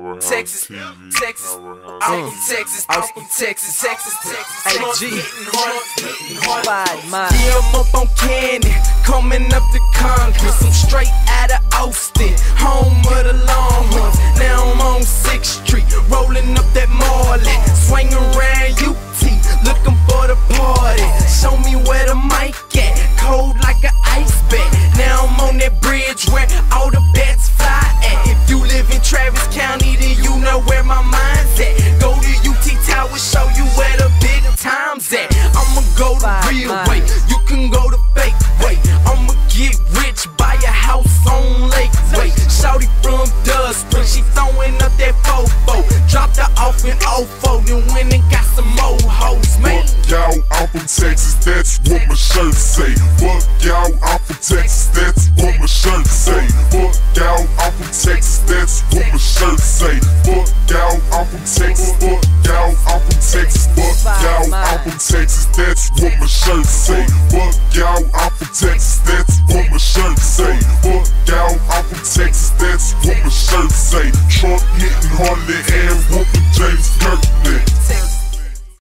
Texas, Texas, I'm from Texas, I'm from Texas, Texas, Texas. Hey, G. Bad man. Yeah, I'm up on Candy, coming up to Congress. I'm straight out of Austin, home of the Longhorns. Now I'm on 6th Street, rolling up that Marley, swinging around UT, looking for the party. Show me where the mic at, cold like an ice bag. Now I'm on that bridge where all the bats fly at. If you live in Travis County, then you know where my mind's at. Go to UT Tower, show you where the big time's at. I'ma go the real way, you can go the fake way. I'ma get rich, buy a house on Lake Way. Shawty from Dust, but she throwing up that fofo. Dropped her off in Ofo, then went and got some more hoes, man. Fuck y'all, I'm from Texas, that's what my shirt say. Fuck y'all, I'm from Texas, that's what my shirt say. Fuck y'all, I'm from Texas, that's what my shirt say. Fuck y'all, I'm from Texas, fuck y'all, I'm from Texas. Fuck y'all, I'm from Texas, that's what my shirt say. Fuck y'all, I'm from Texas, that's what my shirt say. Fuck y'all, I'm from Texas, that's what my shirt say. Trump hitting Harley and whooping James Kirkland.